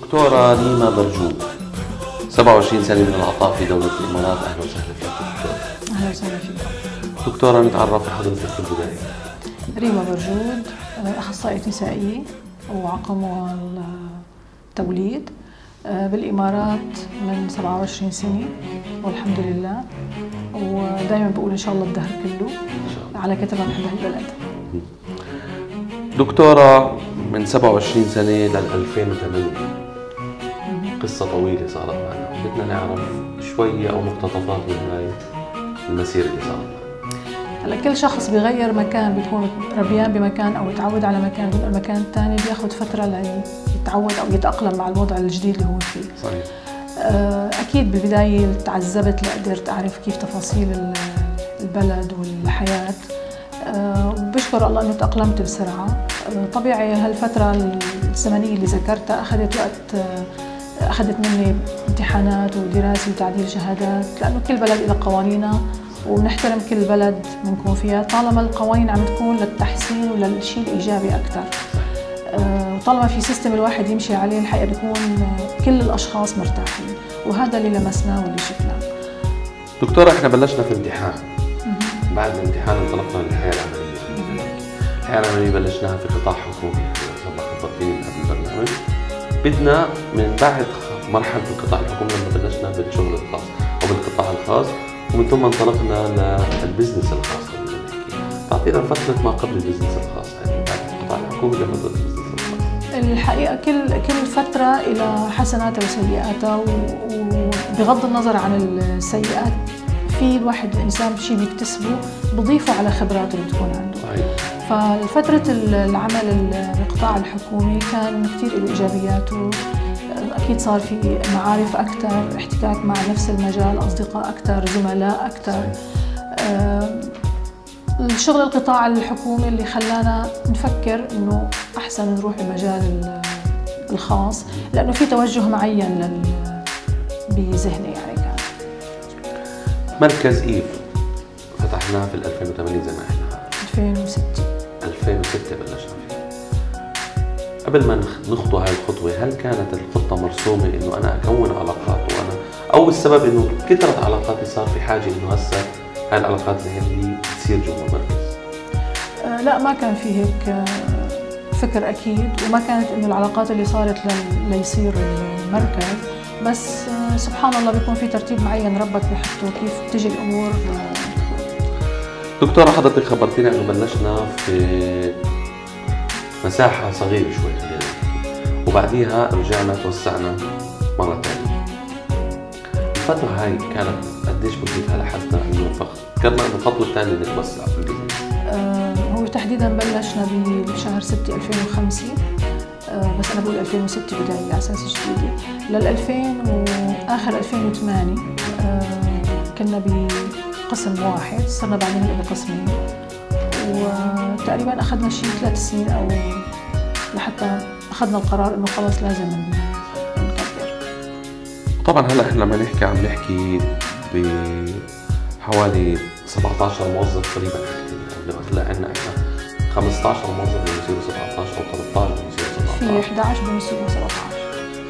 دكتورة ريما برجود، 27 سنة من العطاء في دولة الإمارات. أهلا وسهلا فيك دكتورة. أهلا وسهلا فيكم. دكتورة، نتعرف في حضرتك في البداية. ريما برجود، أخصائية نسائية وعقم والتوليد بالإمارات من 27 سنة والحمد لله، ودائما بقول إن شاء الله الدهر كله على كثر ما بحب هالبلد. دكتورة، من 27 سنة لل 2008 قصة طويلة صارت معنا، بدنا نعرف شوية أو مقتطفات من هاي المسيرة اللي صارت معنا. هلا كل شخص بيغير مكان، بيكون ربيان بمكان أو يتعود على مكان، بينقل مكان ثاني، بياخذ فترة ليتعود أو يتأقلم مع الوضع الجديد اللي هو فيه. صحيح. أكيد بالبداية تعذبت لقدرت أعرف كيف تفاصيل البلد والحياة، وبشكر الله إنه تأقلمت بسرعة. طبيعي هالفترة الزمنية اللي ذكرتها أخذت مني امتحانات ودراسة وتعديل شهادات، لأنه كل بلد له قوانينها وبنحترم كل بلد بنكون فيها، طالما القوانين عم تكون للتحسين وللشيء الإيجابي أكثر. وطالما في سيستم الواحد يمشي عليه، الحقيقة بيكون كل الأشخاص مرتاحين، وهذا اللي لمسناه واللي شفناه. دكتورة، احنا بلشنا في امتحان، بعد الامتحان انطلقنا للحياة العملية. الحياة العملية بلشناها في قطاع حكومي، زي ما خبرتيني قبل البرنامج. بدنا من بعد مرحلة القطاع الحكومي لما بلشنا بالشغل الخاص أو بالقطاع الخاص، ومن ثم انطلقنا للبزنس الخاص. تعطينا فترة ما قبل البزنس الخاص، يعني بعد القطاع الحكومي لفترة البزنس الخاص. الحقيقة كل فترة إلى حسناتها وسيئاتها، وبغض النظر عن السيئات في الواحد الإنسان شيء بيكتسبه بضيفه على خبراته اللي بتكون عنده. ففترة العمل بالقطاع الحكومي كان كثير له إيجابياته، أكيد صار في معارف أكثر، احتكاك مع نفس المجال، أصدقاء أكثر، زملاء أكثر. الشغل القطاع الحكومي اللي خلانا نفكر إنه أحسن نروح المجال الخاص، لأنه في توجه معين بذهني يعني. كان مركز إيف فتحناه في 2008 زي ما احنا 2006 بلشنا فيه. قبل ما نخطو هاي الخطوة، هل كانت الخطة مرسومة إنه أنا أكون علاقات، وأنا أو السبب إنه كثرت علاقاتي صار في حاجة إنه هسه هاي العلاقات زي هي تصير جوا المركز؟ لا، ما كان في هيك فكر أكيد، وما كانت إنه العلاقات اللي صارت ليصير المركز، بس سبحان الله بيكون في ترتيب معين ربك بحطه كيف تجي الأمور. دكتورة، حضرتك خبرتينا إنه بلشنا في مساحة صغيرة شوي، وبعديها رجعنا توسعنا مرة ثانية. الفترة هاي كانت قديش بديتها لحتى إنه فكرنا إنه الخطوة الثانية نتوسع في البزنس؟ هو تحديدا بلشنا بشهر 6 2005، بس أنا بقول 2006 بداية على أساس جديدة. آخر 2008 كنا بقسم واحد، صرنا بعدين بقسمين، وتقريبا أخذنا شيء 3 سنين أو لحتى أخذنا القرار إنه خلص لازم نكبر. طبعا هلا احنا لما نحكي عم نحكي بحوالي 17 موظف تقريبا. هلا عندنا احنا 15 موظف بيصيروا 17 او 13 بيصيروا 17، في 11 بيصيروا 17.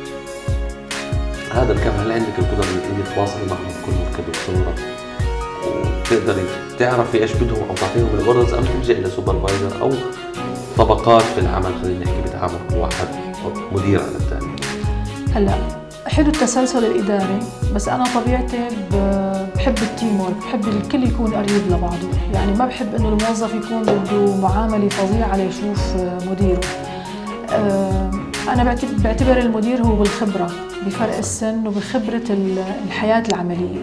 هذا الكم، هل عندك القدرة انك تتواصلي معهم كلهم كدكتورة وتقدري تعرفي ايش بدهم او تعطيهم الغرز، ام تلجئي الى سوبرفايزر او طبقات في العمل، خلينا نحكي بتعامل كل واحد مدير على الثاني؟ هلا حلو التسلسل الاداري، بس انا طبيعتي بحب التيم وورك، بحب الكل يكون قريب لبعضه، يعني ما بحب انه الموظف يكون بده معامله فظيعه ليشوف مديره. انا بعتبر المدير هو بالخبره، بفرق السن وبخبره الحياه العمليه.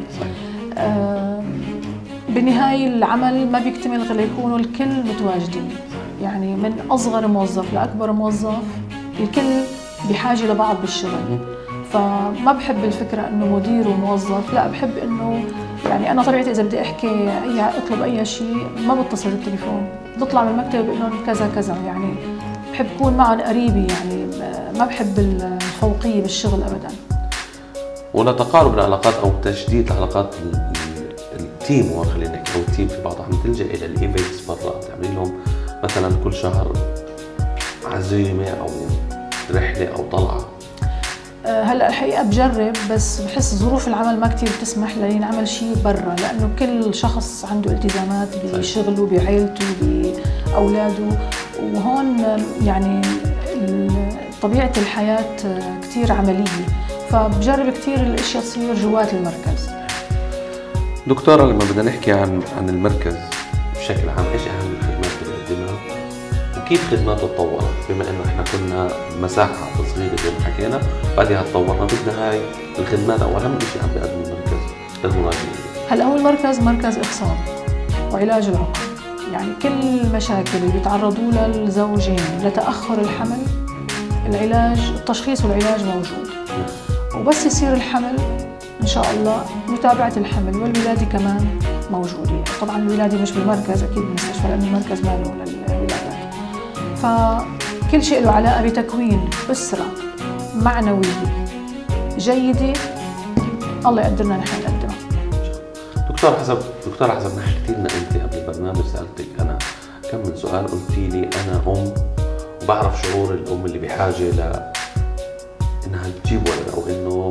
بالنهايه العمل ما بيكتمل غير يكونوا الكل متواجدين، يعني من اصغر موظف لاكبر موظف الكل بحاجه لبعض بالشغل. فما بحب الفكره انه مدير وموظف، لا، بحب انه يعني انا طبيعتي اذا بدي احكي اطلب اي شيء ما بتصل بالتليفون، بطلع من المكتب بقول لهم كذا كذا، يعني بحب اكون معهم قريبي، يعني ما بحب الفوقيه بالشغل ابدا. ولتقارب العلاقات او تشديد العلاقات التيم، وخلينا نحكي او التيم في بعض، عم تلجأ الى الايفنتس برا، تعمل لهم مثلا كل شهر عزيمه او رحله او طلعه؟ هلا الحقيقه بجرب، بس بحس ظروف العمل ما كثير بتسمح لي نعمل شيء برا، لانه كل شخص عنده التزامات بشغله بعائلته باولاده، وهون يعني طبيعه الحياه كثير عمليه، فبجرب كثير الاشياء تصير جوات المركز. دكتورة، لما بدنا نحكي عن المركز بشكل عام، ايش اهم الخدمات اللي بيقدمها وكيف خدماته تطورت؟ بما انه احنا كنا مساحه صغيره زي ما حكينا، بعدها تطورنا، بدنا هاي الخدمات او اهم شيء عم بيقدمه المركز للمراجعين. هلا هو المركز مركز اخصاب وعلاج العقم، يعني كل المشاكل اللي بيتعرضوا لها الزوجين لتاخر الحمل، العلاج، التشخيص والعلاج موجود. وبس يصير الحمل ان شاء الله متابعه الحمل والولاده كمان موجوده. طبعا الولاده مش بالمركز، اكيد بالمستشفى، لانه المركز ما له للولادات. فكل شيء له علاقه بتكوين اسره معنويه جيده، الله يقدرنا نحن نقدمها. دكتورة حسب ما حكيتي لنا انت قبل البرنامج، سالتك انا كم من سؤال، قلتي لي انا ام وبعرف شعور الام اللي بحاجه انها تجيب ولد او انه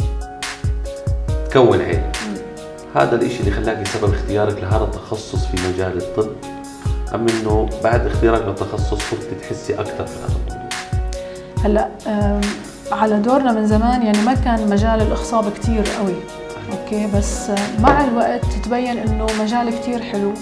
تكون عيله. هذا الاشي اللي خلاكي سبب اختيارك لهذا التخصص في مجال الطب، ام انه بعد اختيارك للتخصص صرتي تحسي اكثر في هذا الموضوع؟ هلا على دورنا من زمان يعني ما كان مجال الاخصاب كثير قوي، اوكي، بس مع الوقت تبين انه مجال كثير حلو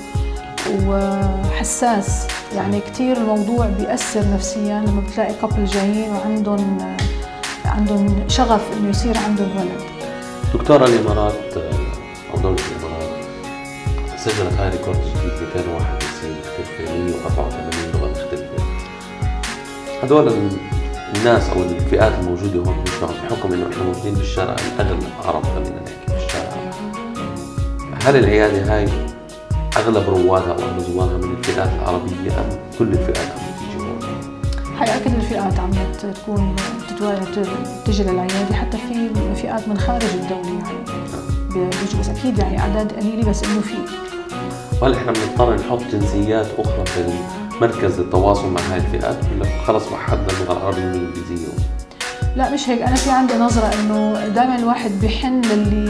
وحساس، يعني كثير الموضوع بيأثر نفسيا لما بتلاقي كابل جايين وعندهم شغف انه يصير عندهم ولد. دكتورة، الامارات او دولة الامارات سجلت هاي ريكورد جديد 261 مختلفة، 184 لغة مختلفة. هدول الناس او الفئات الموجودة هون بيجمعوا بحكم انه احنا موجودين بالشارع، الاغلب عرب، خلينا نحكي بالشارع. هل العيادة هاي اغلب روادها او اغلب زوارها من الفئات العربية ام كل الفئات عم تيجي هون؟ هي كل الفئات عم تكون تجي للعيادة، حتى في فئات من خارج الدولة يعني بيجوا، بس اكيد يعني اعداد قليلة بس انه في. وهل احنا بنضطر نحط جنسيات اخرى في المركز للتواصل مع هاي الفئات، ولا خلص وحدنا اللغة العربية والانجليزية؟ لا مش هيك، انا في عندي نظرة انه دائما الواحد بيحن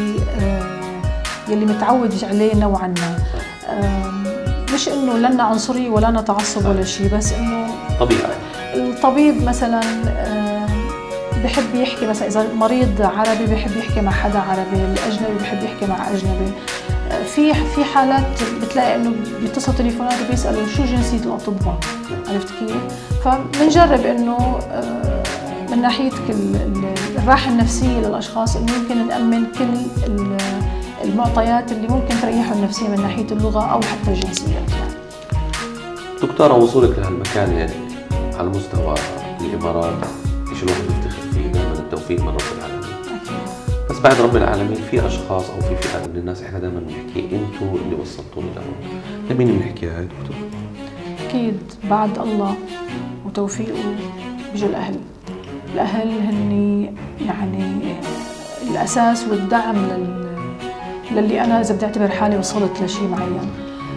يلي متعود عليه نوعا ما. مش انه لنا عنصرية ولا لنا تعصب ولا شيء، بس انه طبيعي. الطبيب مثلا بحب يحكي، مثلا اذا مريض عربي بحب يحكي مع حدا عربي، الاجنبي بحب يحكي مع اجنبي. في حالات بتلاقي انه بيتصلوا تليفونات وبيسالوا شو جنسيه الاطباء، عرفت كيف؟ فبنجرب انه من ناحيه الراحه النفسيه للاشخاص انه يمكن نامن كل المعطيات اللي ممكن تريحهم نفسيا من ناحيه اللغه او حتى الجنسيات يعني. دكتورة، وصولك لهالمكانة على مستوى الامارات شيء الواحد بيفتخر فيه، دائما التوفيق من رب العالمين. بس بعد رب العالمين في اشخاص او في فئات من الناس احنا دائما بنحكي انتوا اللي وصلتونا لهون. لمين بنحكيها هاي دكتور؟ اكيد بعد الله وتوفيقه بيجوا الاهل. الاهل هن يعني الاساس والدعم للي انا اذا بدي اعتبر حالي وصلت لشيء معين.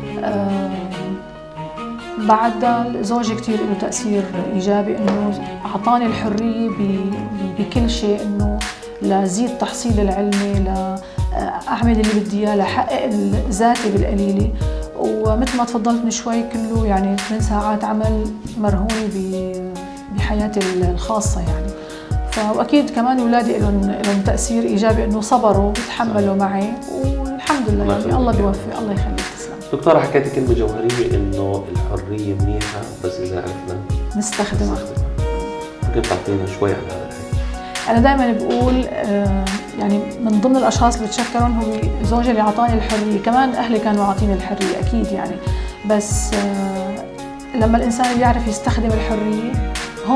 بعد زوجي كثير له تاثير ايجابي، انه اعطاني الحريه بكل شيء، انه لزيد تحصيلي العلمي، لاعمل اللي بدي اياه، لحقق ذاتي بالقليله. ومثل ما تفضلت من شوي كله يعني 8 ساعات عمل مرهونه بحياتي الخاصه يعني. واكيد كمان اولادي لهم تاثير ايجابي، انه صبروا وتحملوا معي، والحمد لله يعني الله بيوفق. الله يخليك، تسلم. دكتورة، حكيتي كلمة جوهرية انه الحرية منيحة بس اذا عرفنا نستخدمها. ممكن تعطينا شوي عن هذا الحكي؟ انا دائما بقول يعني من ضمن الاشخاص اللي بتشكرهم هو زوجي اللي اعطاني الحرية، كمان اهلي كانوا عاطيني الحرية اكيد يعني، بس لما الانسان بيعرف يستخدم الحرية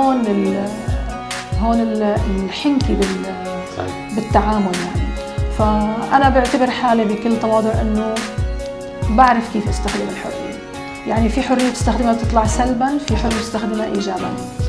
هون الحنكة بالتعامل يعني. فانا بعتبر حالي بكل تواضع انه بعرف كيف استخدم الحرية، يعني في حرية تستخدمها تطلع سلبا، في حرية تستخدمها ايجابا.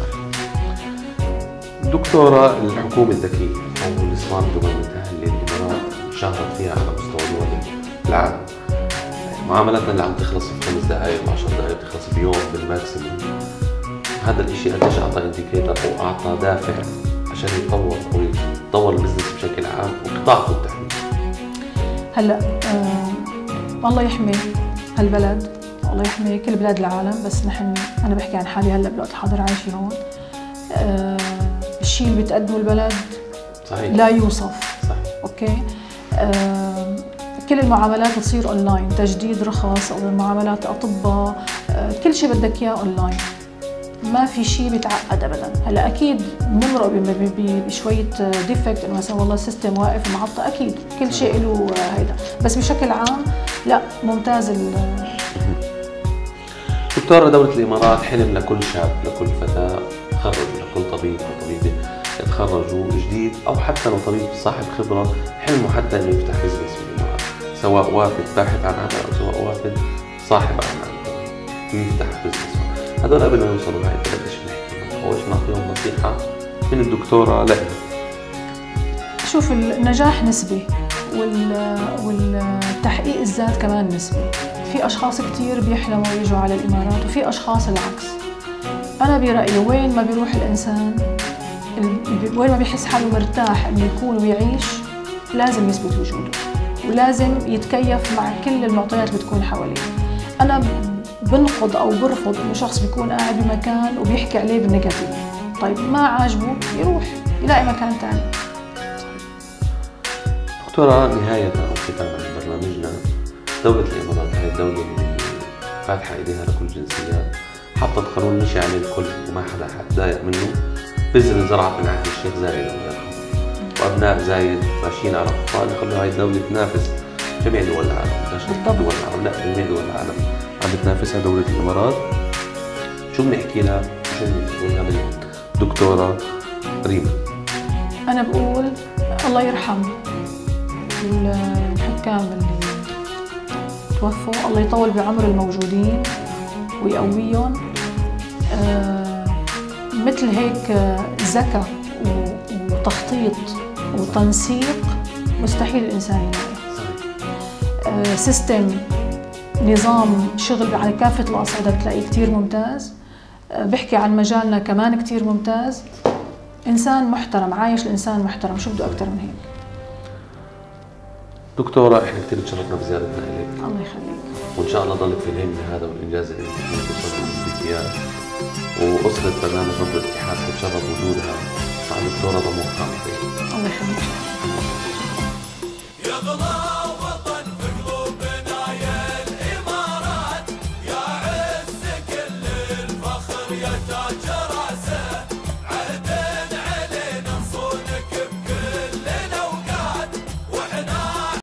دكتورة، الحكومة الذكية او السمارت جوفرمنت اللي الامارات شهرت فيها على مستوى دول العالم، معاملاتنا اللي عم تخلص في 5 دقائق و10 دقائق بتخلص بيوم بالماكسيموم، هذا الشيء قديش اعطى انديكيتر او اعطى دافع عشان يتطور او يتطور البزنس بشكل عام وقطاعكم بالتحديد؟ هلا الله يحمي هالبلد، الله يحمي كل بلاد العالم، بس انا بحكي عن حالي هلا بالوقت الحاضر عايشه هون. الشيء اللي بتقدمه البلد صحيح لا يوصف. صحيح. اوكي. كل المعاملات بتصير اونلاين، تجديد رخص او معاملات اطباء، كل شيء بدك اياه اونلاين، ما في شيء بيتعقد ابدا. هلا اكيد بنمرق بشويه ديفكت، انه مثلا والله السيستم واقف ومعطل، اكيد كل شيء له هيدا، بس بشكل عام لا ممتاز. دكتورة، دولة الإمارات حلم لكل شاب، لكل فتاة تخرجوا، لكل طبيب أو طبيبة يتخرجوا جديد، أو حتى لو طبيب صاحب خبرة حلمه حتى إنه يفتح بزنس في الإمارات، سواء وافد باحث عن عمل أو سواء وافد صاحب عمل يفتح بزنس. هذول قبل ما يوصلوا لهي البلد إيش بنحكي لهم أو إيش بنعطيهم نصيحة من الدكتورة لهم؟ شوف، النجاح نسبي والتحقيق الذات كمان نسبي. في أشخاص كتير بيحلموا يجوا على الإمارات وفي أشخاص العكس. أنا برأيي وين ما بيروح الإنسان، وين ما بيحس حاله مرتاح إنه يكون ويعيش، لازم يثبت وجوده ولازم يتكيف مع كل المعطيات اللي بتكون حواليه. أنا بنقض أو برفض إنه شخص بيكون قاعد بمكان وبيحكي عليه بالنيجاتيف. طيب ما عاجبه يروح يلاقي مكان ثاني. دكتورة، نهاية أو ختاما لبرنامجنا، دولة الإمارات هي الدولة اللي فاتحة إيديها لكل الجنسيات، حطت قانون مشي عليه الكل وما حدا حتضايق منه، بذر الزرعة من عهد الشيخ زايد الله يرحمه، وأبناء زايد ماشيين على خطى اللي خلوا هاي الدولة تنافس جميع دول العالم، مش دول العالم، لا جميع دول العالم عم بتنافسها دولة الإمارات. شو بنحكي لها؟ شو بنقولها للدكتورة ريما؟ أنا بقول الله يرحم الحكام اللي توفوا، الله يطول بعمر الموجودين ويقويهم. مثل هيك ذكاء وتخطيط وتنسيق مستحيل الإنسان يلاقي. سيستم، نظام شغل على كافة الأصعدة بتلاقيه كتير ممتاز. بحكي عن مجالنا كمان كتير ممتاز. إنسان محترم، عايش الإنسان محترم، شو بده أكتر من هيك؟ دكتورة، احنا كثير تشرفنا بزيارتنا اليك. الله يخليك. وان شاء الله ضلك في الهم هذا والانجاز اللي توصل بدك اياه. واسرة برنامج نبض الاتحاد تتشرف وجودها مع الدكتورة ضمور حامد. الله يخليك.